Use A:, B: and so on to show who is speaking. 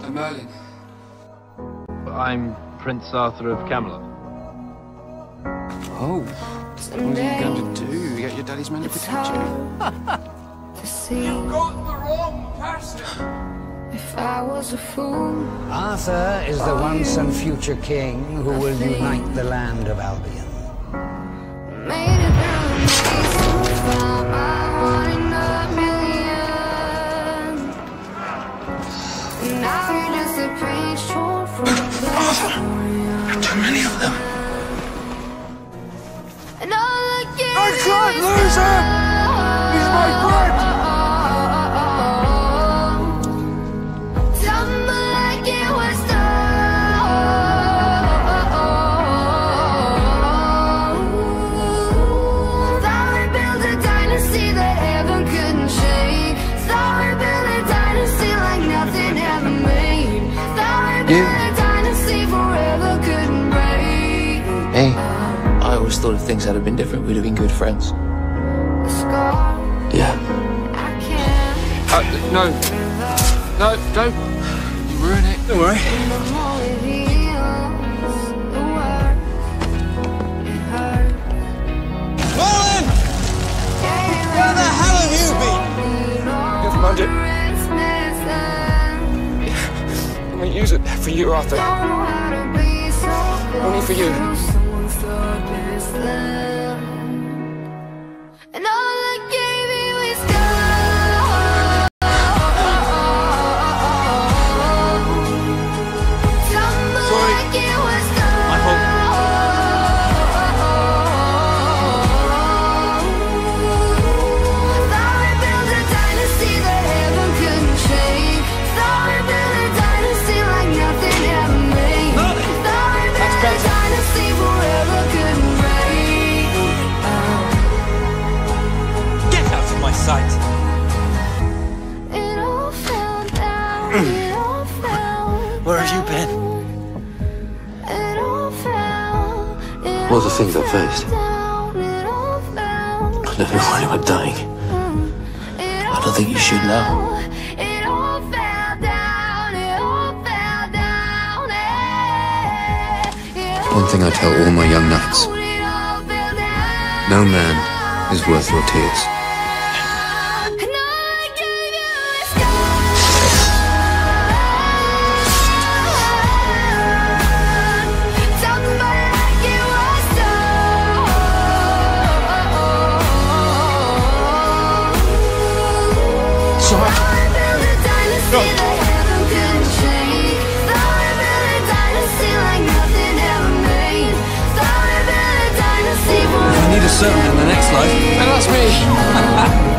A: I'm Merlin.
B: I'm Prince Arthur of Camelot.
A: Oh, what are you going to do? You get your daddy's man to protect you?
C: You got the wrong person!
D: If I was a fool.
E: Arthur is the once and future king who will unite the land of Albion.
D: Made it through the maze to find my heart in a million. Now you're just a page torn from the story.
A: Too many of them.
D: And all I get
C: I can't lose him! He's my friend!
A: Hey, I always thought if things had been different, we'd have been good friends. Yeah. No. No, don't. You ruin it. Don't worry.
C: Merlin! Where the hell have you been?
A: Never mind it. Let me use it for you, Arthur. Only for you.
D: And all I gave you is
A: Sorry. My fault.
C: Sight. Where have you been?
A: All the things I faced. I never knew anyone dying. I don't think you should now.
F: One thing I tell all my young knights: no man is worth your tears.
C: I need a servant in the next life.
A: And that's me.